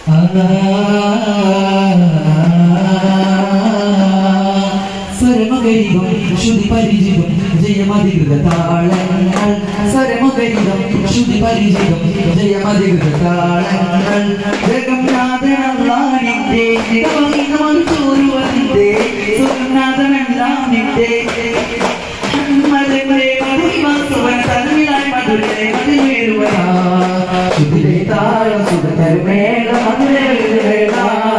സ്വരമകരിതം ശ്രുതി പരിചിതം ജയമധികൃത താളങ്ങൾ സ്വരമകരിതം ശ്രുതി പരിചിതം ജയമധികൃത താളങ്ങൾ ജഗന്നാഥനല്ലാനിന്റെ ചോരുവതിന്റെ സുഖനാഥനെല്ലാം നിന്റെ മധുരേ മധുരിവാസുവൻ തന്നിലായി മധുരേ മധുരേരുവനാ സുധിരേ താളം സുഖതരുമേള മധുരേള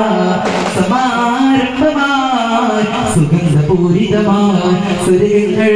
സമാരംഭമായി സുഗന്ധപൂരിതമായി സുരങ്ങൾ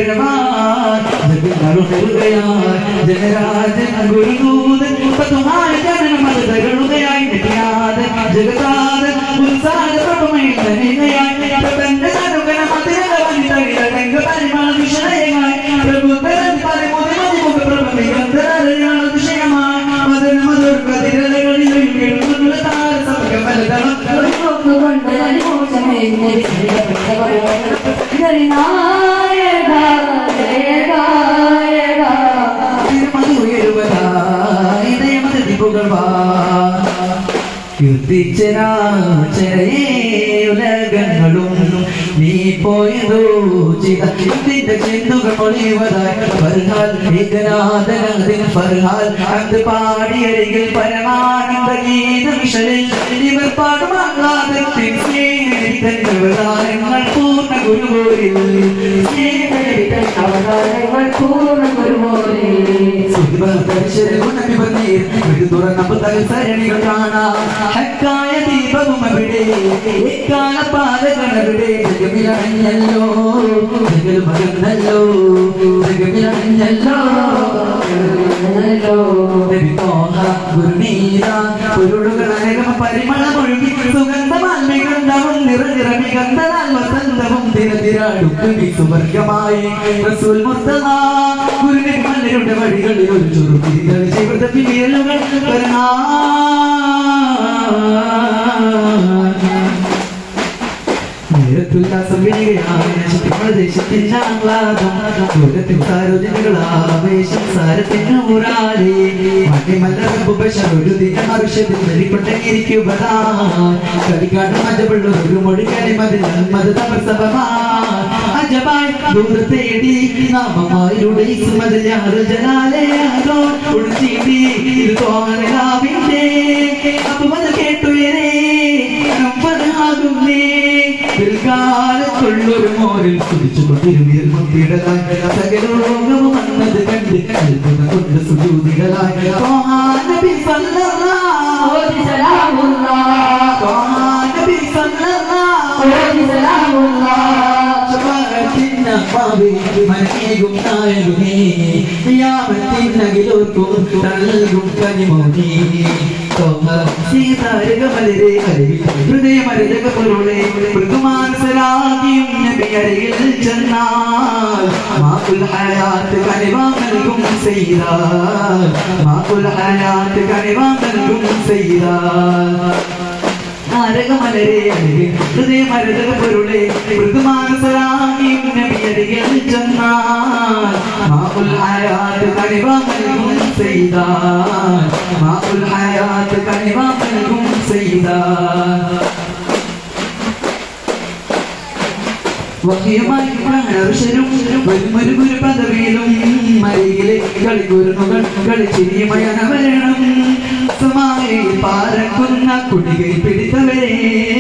ജഗങ്ങളുകയായി ജനരാജൻ ഗുരുദൂതൻ പതുമായ ജനനം അത് തകളുകയായി നെറ്റിനാഥൻ ജഗതാഥൻ ഉത്സാഹ പ്രഭമയിൽ തനികയായി പ്രപഞ്ച തരുകന മതിരക വനിതകില രംഗ പരിമാണ വിഷയമായി പ്രഭുതരൻ പരമോദി മതിമുഖ പ്രഭമികന്തരയാണ് വിഷയമായി മദന മധുർ കതിരകളിൽ എഴുതുന്ന താര സഭകമലതളം കൊണ്ട് അനുമോചമേ ഉലകങ്ങളും നീ പോയതോ ചിതത്തിന്റെ ചെന്തുകൾ പൊളിവതായി ഫർഹാൽ ഏകനാഥനാഥൻ ഫർഹാൽ അത് പാടിയരികിൽ പരമാനന്ദ ഗീതമിഷലിൽ ഇവർ പാടുമാകാതത്തിൻ സ്നേഹങ്ങൾ പൂർണ്ണ ഗുരുവോരിൽ അവതാരങ്ങൾ പൂർണ്ണ ഗുരുവോരിൽ സരണികൾ കാണാം ഹക്കായ ദീപവും അവിടെ എക്കാല പാലകളവിടെ ജഗമിലണഞ്ഞല്ലോ ജഗൽ മകന്നല്ലോ ജഗമിലണഞ്ഞല്ലോ ഗുരുനീര പൊരുളുകളനേകം പരിമളമൊഴുകി സുഗന്ധമാൽമികന്ധവും നിറനിറമികന്ധനാൽ വസന്തവും തിരതിരാടുക്കി സുവർഗമായി റസൂൽ മുർത്തദ ഗുരുനബിമാരുടെ വഴികളിൽ ഒരു ചുരുക്കികൾ ജീവിത പിരിയലുകൾ ൊരു മോരിൽ കുടിച്ചുകൊണ്ടിരുവിയൽ മുത്തിടലായി സകലോകവും വന്നത് കണ്ട് അത്ഭുത കൊണ്ട് സുജൂതികളായി നബി സല്ലല്ലാഹു അലൈഹി മനേകും നായകമേ യാമത്തിനകിലോർക്കും നൽകും കനിമോനി സീതാരകമലരെ അരികിൽ ഹൃദയമരക പൊരുളെ മൃദുമാനസരാകിയും നബി അരികിൽ ചെന്നാൽ മാകുൽ ഹയാത്ത് കനിവാ നൽകും സയ്യിദാ മാകുൽ ഹയാത്ത് കനിവാ നൽകും സയ്യിദാ നാരകമലരെ അരികിൽ ഹൃദയമരക പൊരുളെ മൃദുമാനസരാകിയും നബി അരികിൽ ചെന്നാൽ മാകുൽ ഹയാത്ത് കനിവാ നൽകും സയ്യിദാ മാകുൽ ഹയാത്ത് കനിവാ നൽകും സയ്യിദാ വഹിയമായി കാണർശനും വരുമൊരു ഗുരു പദവിയിലും മരികിലെ കളികുരുന്നുകൾ കളിച്ചിരിമയനവരണം സമായി പാരക്കുന്ന കുടികയിൽ പിടിത്തവരെ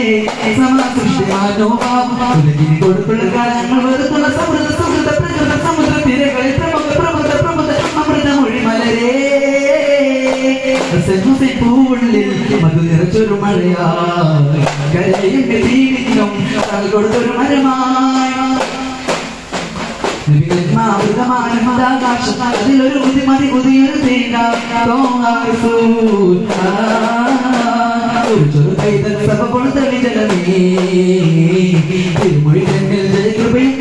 സമാസൃഷ്ടിമാനോഭാവം കൊടുത്തുള്ള കാലങ്ങൾ വെറുത്തുള്ള സമൃദ്ധ സുഹൃത പ്രകൃത സമുദ്ര തിരകളിൽ പ്രമുഖ അമൃതമൊഴി മലരേ പൂവുള്ളിൽ മധു നിറച്ചൊരു മഴയായി കരയുടെ ജീവിതം തൽ കൊടുത്തൊരു മരമായി അതിലൊരു ബുദ്ധിമതി പുതിയൊരു ചെറു കൈതൽ സഭ കൊടുത്ത വിജനമേ തിരുമൊഴി തന്നിൽ ജയകൃപയും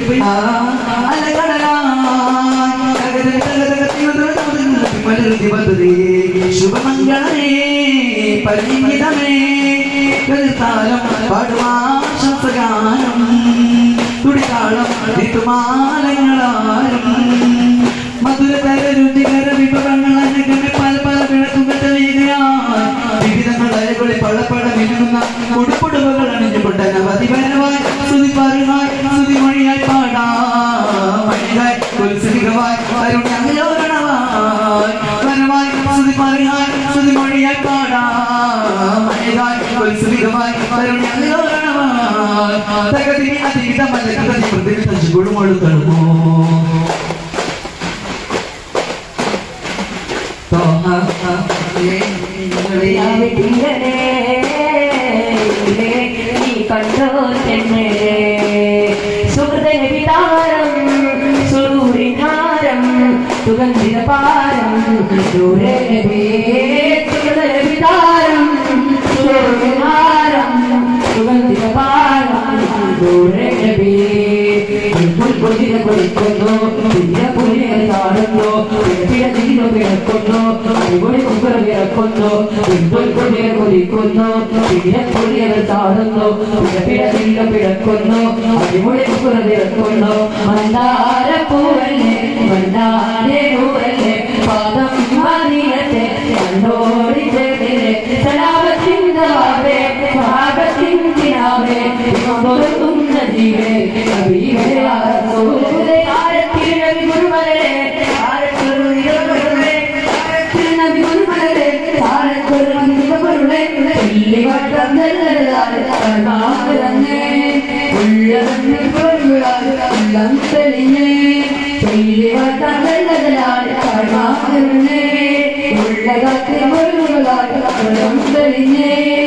ശുഭമംഗളമേ പരിമിതമേ കരുത്താലം പാടുവാശംസഗാനം തുടിതാളം ഋതുമാലങ്ങളാലും മധുരതര രുചികര വിഭവങ്ങൾ അനഗമേ പല പല വിളക്കുകൾ തെളിയുകയാൽ വിവിധങ്ങളെ കുടുംബങ്ങൾ അണിഞ്ഞുകൊണ്ട് നവതിപരമായി സ്തുതിപ്പാറുമായി സ്തുതിമൊഴിയായി പാടാം മണിയായി ഉത്സവികമായി അരുണ്യോരണമായി വരമായി സ്തുതിപ്പാറുമായി സ്തുതിമൊഴിയായി പാടാം മണിയായി ഉത്സവികമായി അരുണ്യോരണമായി തകതിനി അതിവിധ മലകതി പ്രതിവിധ ചുടുമൊഴുതണമോ കണ്ടോ തന്നെ സുഹൃതവിതാരം സുരൂരിഹാരം സുഗന്ധിതപാരം സുഹൃതവിതാരം സുരൂരിഹാരം സുഗന്ധിതപാരം പുൽപൊലിനെ കൊടുക്കുന്നു പിന്നെ പുലിയെ താടുന്നു പിഴതിരിഞ്ഞു കിടക്കുന്നു അടിപൊളി കുക്കറ കിടക്കുന്നു പുൽപൊലിയെ കൊതിക്കുന്നു പിന്നെ പുലിയെ താടുന്നു പിന്നെ പിഴതിരിഞ്ഞു കിടക്കുന്നു അടിപൊളി കുക്കറ കിടക്കുന്നു മന്ദാരപ്പൂവല്ലേ മന്ദാരേ പൂവല്ലേ പാദം മദീനത്തെ കണ്ടോടി ചേർന്നില്ലേ സലാപത്തിന്താവേ സഹാബത്തിന്തിനാവേ കൊണ്ടുവരുന്ന ജീവേ നബിയേ റസൂലേ ആരത്തിൽ നബി ഗുരുമലരെ ആരത്തിൽ നബി ഗുരുമലരെ ആരത്തിൽ നബി ഗുരുമലരെ ഇല്ലിവട്ടം നല്ലതാണ് കർമാവരന്നേ ഉള്ളതന്നെ കൊള്ളുവാൻ ഉള്ളം തെളിഞ്ഞേ ഇല്ലിവട്ടം നല്ലതാണ് കർമാവരന്നേ ഉള്ളകത്തിൽ കൊള്ളുവാൻ ഉള്ളം തെളിഞ്ഞേ